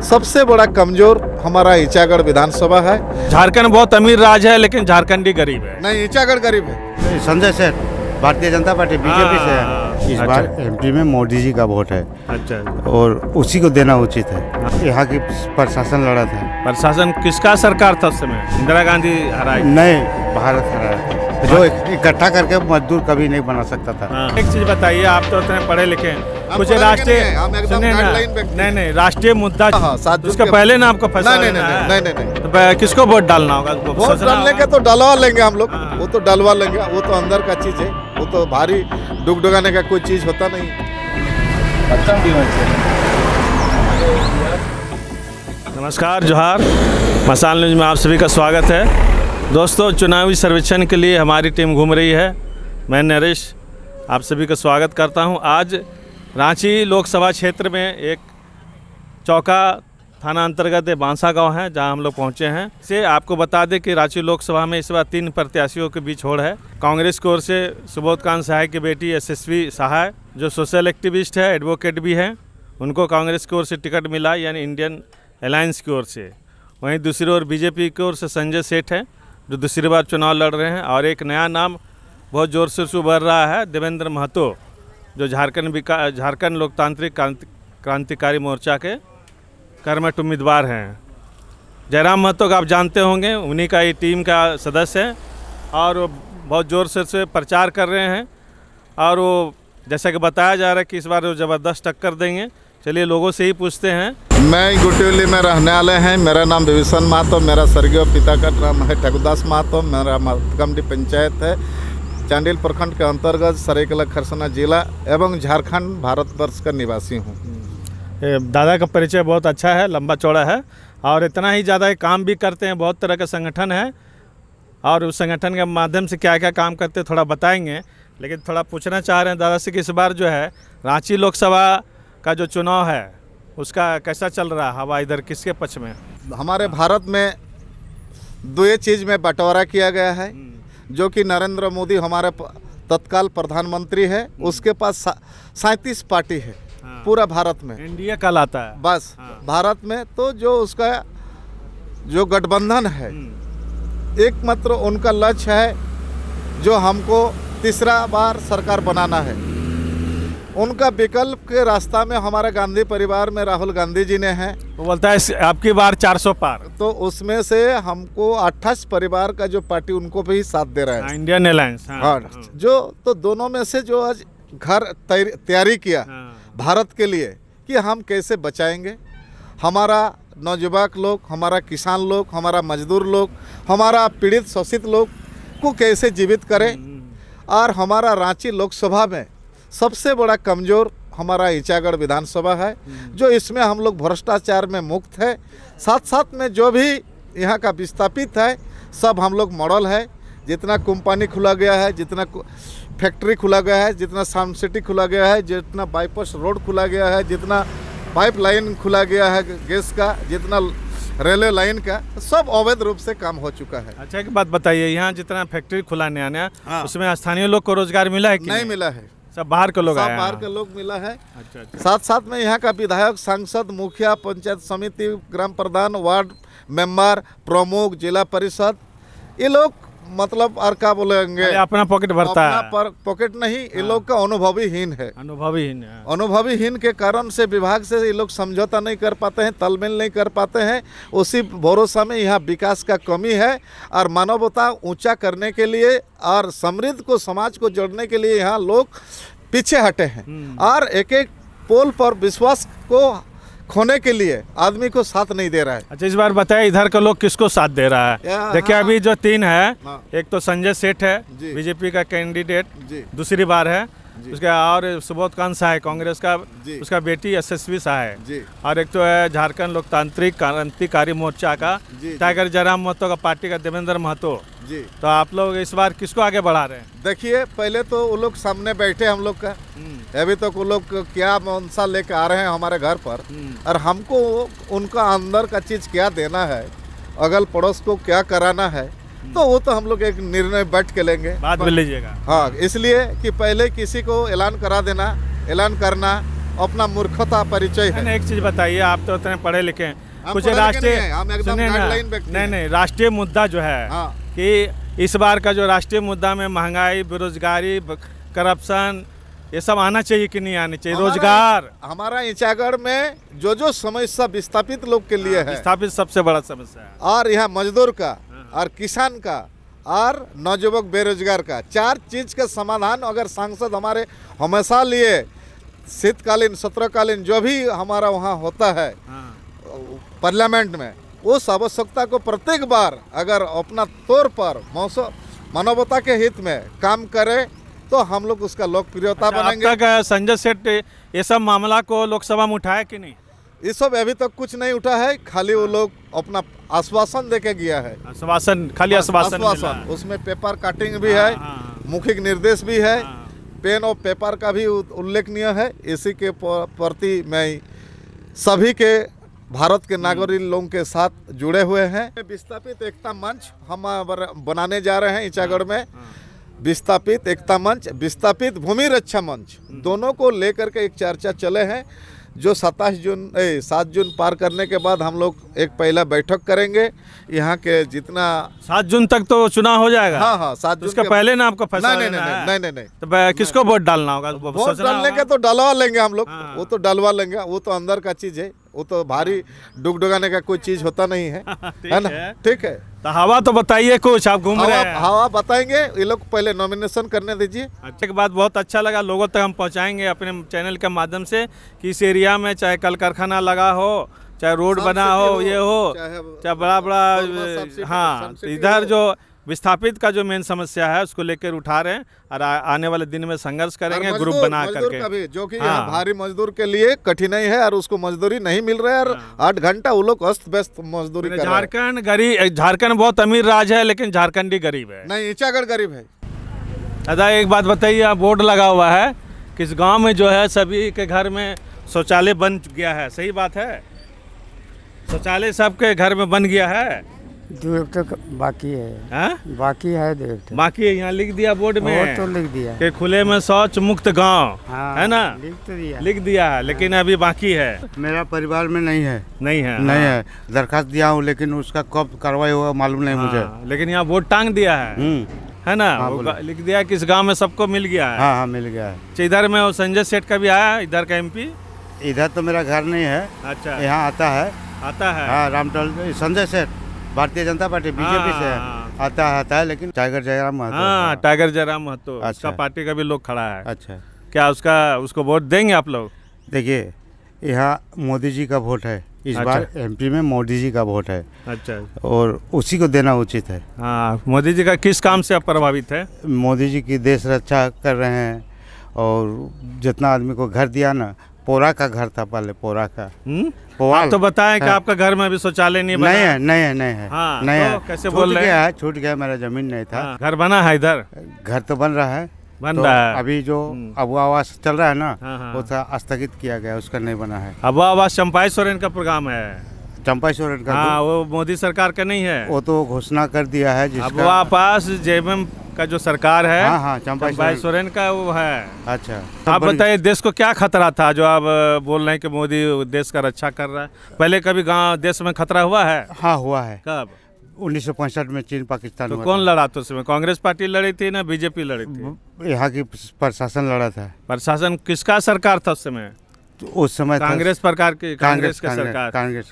सबसे बड़ा कमजोर हमारा ईचागढ़ विधानसभा है। झारखंड बहुत अमीर राज्य है लेकिन झारखंडी गरीब है। नहीं, ईचागढ़ गरीब है। संजय सेठ भारतीय जनता पार्टी बीजेपी से है। इस बार एमपी में मोदी जी का वोट है। अच्छा, और उसी को देना उचित है। यहाँ की प्रशासन लड़ा था। प्रशासन किसका सरकार था उस समय? इंदिरा गांधी हराई? नहीं, भारत हराया। जो इकट्ठा करके मजदूर कभी नहीं बना सकता था। एक चीज बताइए, आप तो उतने पढ़े लिखे हैं, कुछ राष्ट्रीय नहीं राष्ट्रीय मुद्दा उसके पहले ना आपको फंसा? नहीं। तो किसको वोट डालना होगा? वोट डालने के तो डलवा लेंगे हम लोग। वो तो डलवा लेंगे, वो तो अंदर का चीज है। वो तो भारी डुगडुगाने का कोई चीज होता नहीं। नमस्कार, जोहार। मसाल न्यूज में आप सभी का स्वागत है। दोस्तों, चुनावी सर्वेक्षण के लिए हमारी टीम घूम रही है। मैं नरेश आप सभी का स्वागत करता हूं। आज रांची लोकसभा क्षेत्र में एक चौका थाना अंतर्गत बांसा गांव है, जहां हम लोग पहुंचे हैं। से आपको बता दें कि रांची लोकसभा में इस बार 3 प्रत्याशियों के बीच होड़ है। कांग्रेस की ओर से सुबोध कांत सहाय की बेटी यशस्वी सहाय, जो सोशल एक्टिविस्ट है, एडवोकेट भी हैं, उनको कांग्रेस की ओर से टिकट मिला, यानी इंडियन अलायंस की ओर से। वहीं दूसरी ओर बीजेपी की ओर से संजय सेठ हैं, जो दूसरी बार चुनाव लड़ रहे हैं। और एक नया नाम बहुत ज़ोर से उभर रहा है, देवेंद्र महतो, जो झारखंड लोकतांत्रिक क्रांतिकारी मोर्चा के कर्मठ उम्मीदवार हैं। जयराम महतो का आप जानते होंगे, उन्हीं का ये टीम का सदस्य है और वो बहुत ज़ोर से प्रचार कर रहे हैं। और वो जैसा कि बताया जा रहा है कि इस बार वो ज़बरदस्त टक्कर देंगे। चलिए लोगों से ही पूछते हैं। मैं गुटियोली में रहने वाले हैं। मेरा नाम विभीषण महतो, मेरा स्वर्गीय पिता का नाम है ठकुरदास महतो। मेरा मतकमडी पंचायत है, चांडिल प्रखंड के अंतर्गत सरायकेला खरसाना जिला एवं झारखंड भारतवर्ष का निवासी हूँ। दादा का परिचय बहुत अच्छा है, लंबा चौड़ा है और इतना ही ज़्यादा काम भी करते हैं। बहुत तरह का संगठन है और उस संगठन के माध्यम से क्या क्या काम करते हैं थोड़ा बताएंगे। लेकिन थोड़ा पूछना चाह रहे हैं दादा से कि इस बार जो है रांची लोकसभा का जो चुनाव है उसका कैसा चल रहा है? हवा इधर किसके पक्ष में? हमारे भारत में 2 चीज़ में बंटवारा किया गया है, जो कि नरेंद्र मोदी हमारे तत्काल प्रधानमंत्री है, उसके पास 37 पार्टी है पूरा भारत में। इंडिया कहलाता है बस भारत में। तो जो उसका जो गठबंधन है, एकमात्र उनका लक्ष्य है जो हमको तीसरा बार सरकार बनाना है। उनका विकल्प के रास्ता में हमारे गांधी परिवार में राहुल गांधी जी ने हैं। वो बोलता है आपकी बार 400 पार। तो उसमें से हमको 28 परिवार का जो पार्टी उनको भी साथ दे रहा है, इंडियन अलायंस। जो तो दोनों में से जो आज घर तैयारी किया भारत के लिए कि हम कैसे बचाएंगे हमारा नौजवान लोग, हमारा किसान लोग, हमारा मजदूर लोग, हमारा पीड़ित शोषित लोग को कैसे जीवित करें। और हमारा रांची लोकसभा में सबसे बड़ा कमज़ोर हमारा ईचागढ़ विधानसभा है, जो इसमें हम लोग भ्रष्टाचार में मुक्त है। साथ साथ में जो भी यहाँ का विस्थापित है सब हम लोग मॉडल है। जितना कंपनी खुला गया है, जितना फैक्ट्री खुला गया है, जितना साउंड सिटी खुला गया है, जितना बाईपास रोड खुला गया है, जितना पाइपलाइन खुला गया है गैस का, जितना रेलवे लाइन का, सब अवैध रूप से काम हो चुका है। अच्छा, एक बात बताइए, यहाँ जितना फैक्ट्री खुला नया उसमें स्थानीय लोग को रोजगार मिला है कि नहीं मिला है? सब बाहर के लोग, सब बाहर के लोग मिला है। अच्छा। साथ साथ में यहाँ का विधायक, सांसद, मुखिया, पंचायत समिति, ग्राम प्रधान, वार्ड मेंबर, प्रमुख, जिला परिषद, ये लोग मतलब और क्या बोलेंगे, अपना पॉकेट भरता है। पॉकेट नहीं, ये लोग का अनुभवीहीन है। अनुभवीहीन के कारण से विभाग से ये लोग समझौता नहीं कर पाते हैं, तालमेल नहीं कर पाते हैं। उसी भरोसा में यहाँ विकास का कमी है। और मानवता ऊंचा करने के लिए और समृद्ध को, समाज को जोड़ने के लिए यहाँ लोग पीछे हटे हैं। और एक एक पोल पर विश्वास को खोने के लिए आदमी को साथ नहीं दे रहा है। अच्छा, इस बार बताए इधर का लोग किसको साथ दे रहा है? देखिए अभी जो 3 है, एक तो संजय सेठ है बीजेपी का कैंडिडेट, दूसरी बार है उसका, और सुबोध कांत सहाय कांग्रेस का, उसका बेटी यशस्वी सहाय, और एक तो है झारखंड लोकतांत्रिक क्रांतिकारी मोर्चा का टाइगर जयराम महतो का पार्टी का देवेंद्र महतो। तो आप लोग इस बार किसको आगे बढ़ा रहे हैं? देखिए, पहले तो वो लोग सामने बैठे हम लोग का, अभी तक वो लोग क्या मंशा लेके आ रहे हैं हमारे घर पर, और हमको उनका अंदर का चीज़ क्या देना है, अगल पड़ोस को क्या कराना है, तो वो तो हम लोग एक निर्णय बैठ के लेंगे, बात में लीजिएगा। हाँ, इसलिए कि पहले किसी को ऐलान करा देना, ऐलान करना अपना मूर्खता परिचय है। एक चीज बताइए, आप तो उतने पढ़े लिखे हैं, हम कुछ पढ़े लिखे राष्ट्रीय नहीं हैं, हम एकदम सुनिए ना, गाइडलाइन व्यक्ति हैं। नहीं राष्ट्रीय मुद्दा जो है हाँ। कि इस बार का जो राष्ट्रीय मुद्दा में महंगाई, बेरोजगारी, करप्शन, ये सब आना चाहिए कि नहीं आना चाहिए? रोजगार हमारा ईचागढ़ में जो समस्या विस्थापित लोग के लिए है, विस्थापित सबसे बड़ा समस्या है, और यहाँ मजदूर का और किसान का और नौजुवक बेरोजगार का, 4 चीज का समाधान अगर सांसद हमारे हमेशा लिए, शीतकालीन सत्रकालीन जो भी हमारा वहाँ होता है पार्लियामेंट में, उस आवश्यकता को प्रत्येक बार अगर अपना तौर पर मानवता के हित में काम करे तो हम लोग उसका लोकप्रियता बनेंगे। अब तक संजय सेठ ये सब मामला को लोकसभा में उठाया कि नहीं? ये सब अभी तक कुछ नहीं उठा है, खाली वो लोग अपना आश्वासन देके गया है। आश्वासन, खाली आश्वासन मिला है। उसमें पेपर कटिंग भी है, मौखिक निर्देश भी है, पेन और पेपर का भी उल्लेखनीय है। इसी के प्रति मैं सभी के भारत के नागरिक लोगों के साथ जुड़े हुए हैं। विस्थापित एकता मंच हम बनाने जा रहे हैं ईचागढ़ में। विस्थापित एकता मंच, विस्थापित भूमि रक्षा मंच, दोनों को लेकर के एक चर्चा चले हैं, जो 7 जून पार करने के बाद हम लोग एक पहला बैठक करेंगे। यहाँ के जितना 7 जून तक तो चुनाव हो जाएगा। हाँ 7 जून उसके पहले ना आपको फैसला लेना है? नहीं। तो किसको वोट डालना होगा? वोट डालने के तो डलवा लेंगे हम लोग, वो तो डलवा लेंगे, वो तो अंदर का चीज है, वो तो भारी डुगडुगाने का कोई चीज होता नहीं है, है ना? ठीक है, तो हवा तो बताइए कुछ, आप घूम रहे हैं। हवा बताएंगे, ये लोग पहले नॉमिनेशन करने दीजिए। अच्छा, के बाद बहुत अच्छा लगा, लोगों तक हम पहुंचाएंगे अपने चैनल के माध्यम से कि इस एरिया में चाहे कल कारखाना लगा हो, चाहे रोड बना हो, ये हो, चाहे बड़ा हाँ, इधर जो विस्थापित का जो मेन समस्या है उसको लेकर उठा रहे हैं और आने वाले दिन में संघर्ष करेंगे ग्रुप बना करके। जो कि यहाँ भारी मजदूर के लिए कठिनाई है और उसको मजदूरी नहीं मिल रहा है और 8 घंटा वो लोग अस्त व्यस्त मजदूरी कर रहे हैं। झारखंड गरीब, झारखंड बहुत अमीर राज्य है लेकिन झारखंड ही गरीब है। नहीं, ईचागढ़ गरीब है। दादा एक बात बताइए, आप बोर्ड लगा हुआ है किस गाँव में जो है सभी के घर में शौचालय बन गया है, सही बात है? शौचालय सबके घर में बन गया है? 2 तक बाकी है। बाकी है 2 बाकी है, यहाँ लिख दिया बोर्ड में, तो लिख दिया कि खुले में शौच मुक्त गांव, है ना? लिख दिया है, लेकिन अभी बाकी है। मेरा परिवार में नहीं है। नहीं है? नहीं है, दरखास्त दिया हूँ लेकिन उसका कब कार्रवाई होगा मालूम नहीं मुझे। लेकिन यहाँ बोर्ड टांग दिया है ना? लिख दिया कि इस गाँव में सबको मिल गया है। हाँ मिल गया है। इधर में संजय सेठ का भी आया, इधर का MP? इधर तो मेरा घर नहीं है। अच्छा, यहाँ आता है। हाँ, रामटोल संजय सेठ भारतीय जनता पार्टी बीजेपी से आता है, लेकिन टाइगर जयराम महतो। हाँ, टाइगर जयराम महतो, उसका पार्टी का भी लोग खड़ा है। अच्छा, क्या उसको वोट देंगे आप लोग? देखिए, यहाँ मोदी जी का वोट है इस बार। MP में मोदी जी का वोट है। अच्छा, और उसी को देना उचित है। हाँ, मोदी जी का किस काम से आप प्रभावित है? मोदी जी की देश रक्षा कर रहे हैं और जितना आदमी को घर दिया ना, पोरा का घर था पहले, पोरा का। आप तो बताएं कि आपका घर में अभी शौचालय नहीं बना? नहीं है। हाँ, नहीं तो है, कैसे बोल रहे हैं? छूट गया, मेरा जमीन नहीं था। घर बना है इधर? घर तो बन रहा है, अभी जो अब आवास चल रहा है ना, वो था स्थगित किया गया, उसका नहीं बना है। अब आवास चंपाई सोरेन का प्रोग्राम है। चंपाई सोरेन का? हाँ, वो मोदी सरकार का नहीं है, वो तो घोषणा कर दिया है जिसका। अब आवास JMM का जो सरकार है, हाँ, चंपाई सोरेन का वो है। अच्छा, आप बताइए, देश को क्या खतरा था जो आप बोल रहे हैं कि मोदी देश का रक्षा कर रहा है? पहले कभी गाँव देश में खतरा हुआ है? हाँ, हुआ है। कब? 1965 में चीन पाकिस्तान। तो कौन लड़ा था उसमें? कांग्रेस पार्टी लड़ी थी ना BJP लड़ी थी? यहाँ की प्रशासन लड़ा था। प्रशासन किसका सरकार था उस समय? तो उस समय कांग्रेस प्रकार की, कांग्रेस का सरकार।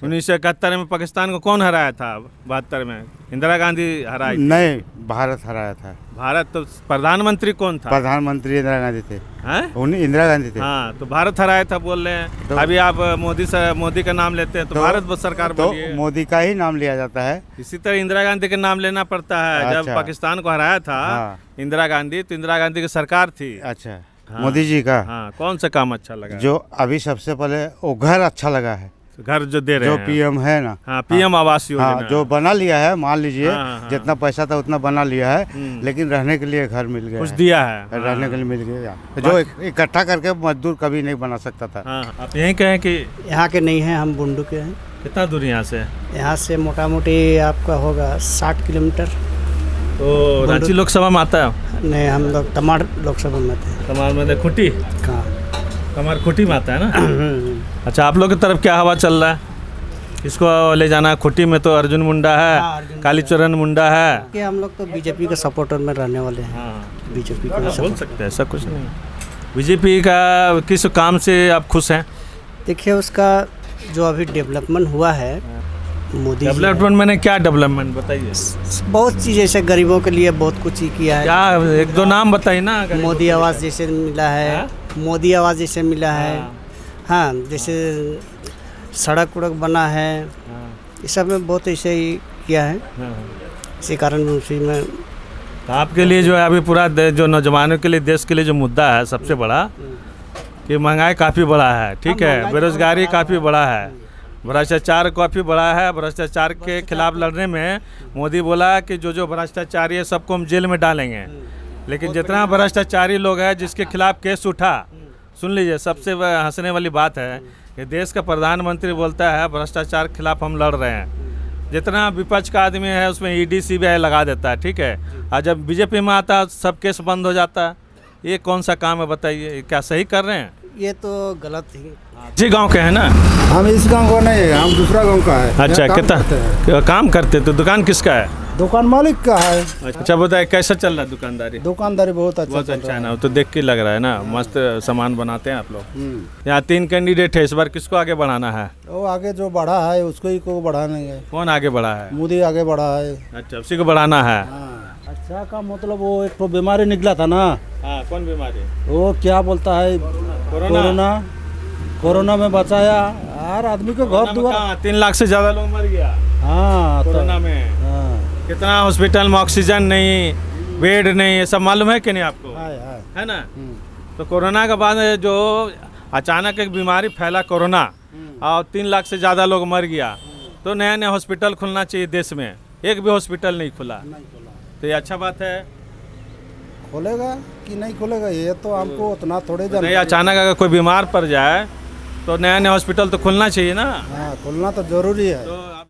1971 में पाकिस्तान को कौन हराया था? 72 में इंदिरा गांधी हराई? नहीं, भारत हराया था। भारत? तो प्रधानमंत्री कौन था? प्रधानमंत्री इंदिरा गांधी थे। इंदिरा गांधी थे। हाँ, तो भारत हराया था बोल रहे हैं। तो अभी आप मोदी का नाम लेते हैं तो भारत सरकार बोलिए। तो मोदी का ही नाम लिया जाता है। इसी तरह इंदिरा गांधी का नाम लेना पड़ता है। जब पाकिस्तान को हराया था इंदिरा गांधी, तो इंदिरा गांधी की सरकार थी। अच्छा, मोदी जी का कौन सा काम अच्छा लगा? जो अभी सबसे पहले वो घर अच्छा लगा है, घर जो दे रहे हैं, जो PM है ना। PM आवास योजना, जो बना लिया है, मान लीजिए जितना पैसा था उतना बना लिया है, लेकिन रहने के लिए घर मिल गया, कुछ दिया है, रहने के लिए मिल गया, जो इकट्ठा करके मजदूर कभी नहीं बना सकता था। आप यहीं कहें कि यहाँ के नहीं हैं, हम बुंडू के हैं। कितना दूर यहाँ से? यहाँ से मोटा मोटी आपका होगा 60 किलोमीटर। तो रांची लोकसभा में आता है? नहीं, हम लोग तमाड़ लोकसभा में थे। तमाड़ में खुटी? हाँ। कमरखुटी में आता है ना। अच्छा, आप लोग की तरफ क्या हवा चल रहा है? इसको ले जाना है खुटी में, तो अर्जुन मुंडा है, कालीचरण मुंडा है। कि हम लोग तो बीजेपी के सपोर्टर में रहने वाले हैं। हाँ, बीजेपी बोल के सकते हैं, ऐसा कुछ नहीं। बीजेपी का किस काम से आप खुश हैं? देखिए, उसका जो अभी डेवलपमेंट हुआ है, मोदी डेवलपमेंट मैंने क्या डेवलपमेंट बताइए। बहुत चीज़ जैसे गरीबों के लिए बहुत कुछ ही किया है। क्या एक दो नाम बताइए ना। मोदी आवास जैसे मिला है, मोदी आवास जैसे मिला है। हाँ, जैसे सड़क उड़क बना है, ये सब में बहुत ऐसे ही किया है। इसी कारण उसी में तो आपके लिए जो है अभी पूरा जो नौजवानों के लिए, देश के लिए जो मुद्दा है सबसे बड़ा, कि महंगाई काफ़ी बड़ा है, ठीक है, बेरोजगारी काफ़ी बड़ा है, भ्रष्टाचार काफ़ी बड़ा है। भ्रष्टाचार के खिलाफ लड़ने में मोदी बोला कि जो भ्रष्टाचारी है सबको हम जेल में डालेंगे। लेकिन जितना भ्रष्टाचारी लोग हैं जिसके खिलाफ केस उठा, सुन लीजिए, सबसे हंसने वाली बात है कि देश का प्रधानमंत्री बोलता है भ्रष्टाचार के खिलाफ हम लड़ रहे हैं। जितना विपक्ष का आदमी है उसमें ईडी CBI लगा देता है, ठीक है, और जब बीजेपी में आता है सब केस बंद हो जाता है। ये कौन सा काम है बताइए? क्या सही कर रहे हैं? ये तो गलत ही। जी गांव के हैं ना? हम इस गांव को नहीं है, हम दूसरा गांव का है। अच्छा, कितना काम करते? तो दुकान किसका है? दुकान मालिक का है। अच्छा, बताइए कैसा चल रहा है दुकानदारी? दुकानदारी बहुत अच्छा है ना, तो देख के लग रहा है ना, मस्त सामान बनाते हैं आप लोग। यहाँ 3 कैंडिडेट है, इस बार किसको आगे बढ़ाना है? वो आगे जो बढ़ा है उसको ही को बढ़ाना है। कौन आगे बढ़ा है? मोदी आगे बढ़ा है। अच्छा, उसी को बढ़ाना है। अच्छा का मतलब वो एक तो बीमारी निकला था ना। हाँ, कौन बीमारी? वो क्या बोलता है, कोरोना में बचाया यार आदमी को घर दुआर। 3 लाख से ज्यादा लोग मर गया। हाँ, कोरोना में कितना हॉस्पिटल में ऑक्सीजन नहीं, बेड नहीं, ये सब मालूम है कि नहीं आपको? है ना। तो कोरोना के बाद जो अचानक एक बीमारी फैला कोरोना, और 3 लाख से ज़्यादा लोग मर गया, तो नया नया हॉस्पिटल खुलना चाहिए देश में। एक भी हॉस्पिटल नहीं खुला, तो ये अच्छा बात है। खोलेगा कि नहीं खोलेगा ये तो हमको उतना थोड़े जाना। नहीं, अचानक अगर कोई बीमार पड़ जाए तो नया नया हॉस्पिटल तो खुलना चाहिए ना। हाँ, खुलना तो जरूरी है। तो